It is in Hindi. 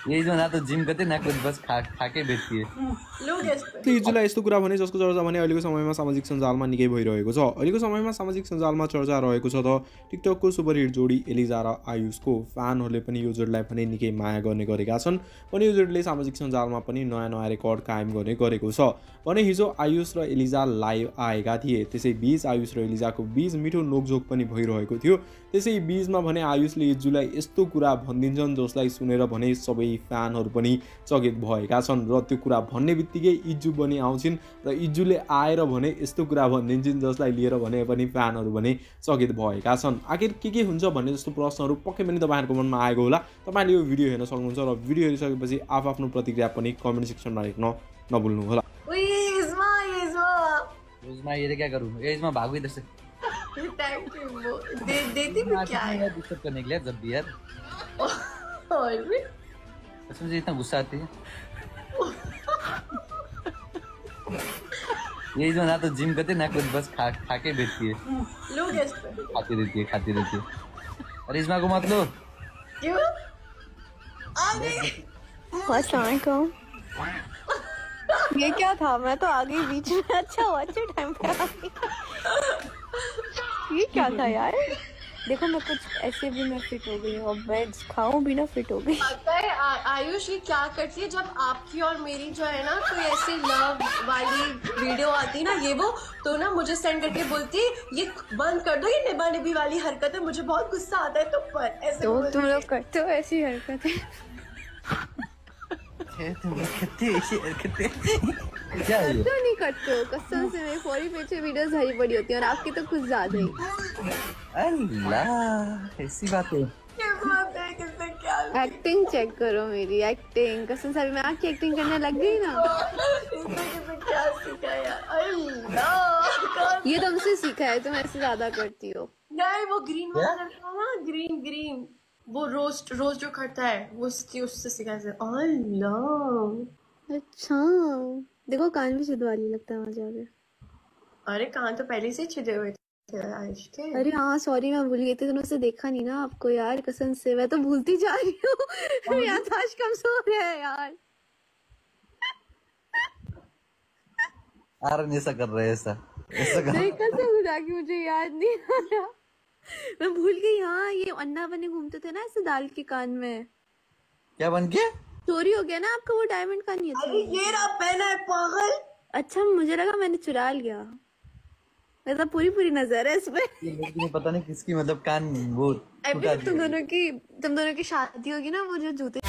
यही जो ना तो जिम करते ना कुछ बस खाके बेच्थ्यो त इजुलाई यस्तो कुरा भने जसको चर्चा भने अहिलेको समयमा सामाजिक सञ्जालमा निकै भइरहेको छ। अहिलेको समयमा सामाजिक सञ्जालमा चर्चा रहेको छ त टिकटकको सुपरहिट जोडी एलिजा र आयुषको फ्यानहरूले पनि यो जोडीलाई पनि निकै माया गर्ने गरेका छन्। भने यो जोडीले सामाजिक सञ्जालमा पनि नयाँ नयाँ रेकर्ड कायम गर्ने गरेको छ। भने हिजो आयुष र एलिजा लाइभ आएका थिए। त्यसै बीच आयुष र एलिजाको बीच मिठो नोकझोक पनि भइरहेको थियो। त्यसै बीचमा भने आयुषले इजुलाई यस्तो कुरा भनिदिन्छन् जसलाई सुनेर भने सबै फ्यानहरू पनि चकित भएका छन् र त्यो कुरा भन्ने बित्तिकै इज्जु पनि आउँछिन् र इज्जुले आएर भने यस्तो कुरा भनिदिन्छन् जसलाई लिएर भने पनि फ्यानहरू भने चकित भएका छन्। आखिर के हुन्छ भन्ने जस्तो प्रश्नहरू पक्कै पनि तपाईँहरूको मनमा आएको होला। तपाईँले यो भिडियो हेर्न सक्नुहुन्छ र भिडियो हेरिसकेपछि आफ्नो प्रतिक्रिया पनि कमेन्ट सेक्सनमा लेख्न नभुल्नु होला। ये क्या करूँ इसमें भागो इधर से देती क्या है डिस्टर्ब करने के लिए जब भी यार कसम से इतना गुस्सा आती है। यही जो ना तो जिम करते ना कुछ बस खाके बेचती है खाती रहती है। अरे इसमें को मत लो क्यों ये क्या था? मैं तो आ गई बीच में। अच्छा हुआ अच्छे टाइम पे आ गई। ये क्या था यार? देखो मैं कुछ ऐसे भी मैं फिट हो गई और मैं खाऊं भी ना फिट हो गई। पता है आयुष ये क्या करती है जब आपकी और मेरी जो है ना कोई ऐसी लव वाली वीडियो आती है ना ये वो तो ना मुझे सेंड करके बोलती है ये बंद कर दो ये निभा निभी वाली हरकत है मुझे बहुत गुस्सा आता है तुम पर ऐसे तो तुम लोग करते हो ऐसी हरकतें? क्या है तो नहीं करते हो कसम से। मेरी फॉरी पीछे वीडियोस हरी पड़ी होती है और आपकी तो कुछ ज्यादा ही। अल्लाह ऐसी बात है। एक्टिंग चेक करो मेरी एक्टिंग। कसम से अभी मैं आपकी एक्टिंग करने लग गई ना। क्या सीखा यार अल्लाह ये तुमसे सीखा है। तुम ऐसे ज्यादा करती हो। नहीं वो ग्रीन वाला करता है ना ग्रीन वो रोस्ट जो करता है वो उससे सीखा है। अल्लाह अच्छा देखो कान भी छिदवाली लगता है वहां जाके। अरे कान तो पहले से छिदे हुए थे आयुष के। अरे हाँ सॉरी मैं भूल गई थी। तुमने उससे देखा नहीं ना आपको यार कसम से। मैं तो भूलती जा रही हूँ। याददाश्त कमजोर है यार। आरन ऐसा कर रहे हैं ऐसा नहीं कसम खुदा की मुझे याद नहीं आ रहा। मैं भूल गई। हाँ ये अन्ना बने घूमते थे ना ऐसे दाल के कान में। क्या बन के चोरी हो गया ना आपका वो डायमंड का नहीं था। ये रहा पहना है पागल। अच्छा मुझे लगा मैंने चुरा लिया। मतलब पूरी नजर है इसमें। ये पता नहीं किसकी मतलब कान वो तुम दोनों की शादी होगी ना वो जो जूते